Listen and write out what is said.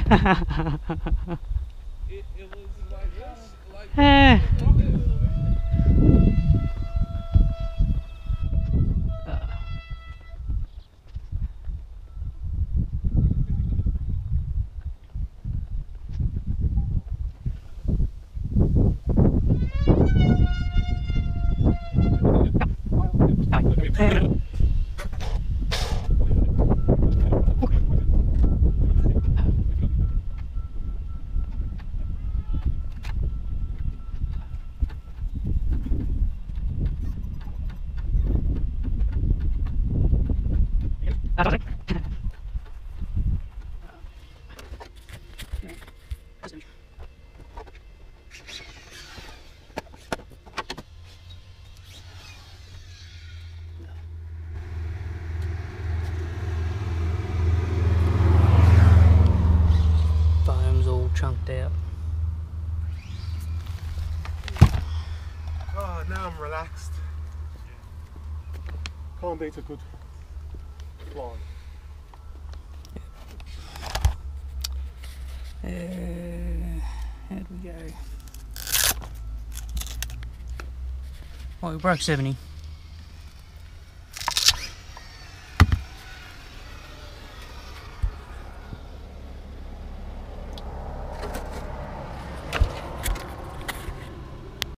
was like this, like foam's all chunked out. Oh, now I'm relaxed. Can't beat a good fly. How'd we go? Oh, we broke 70.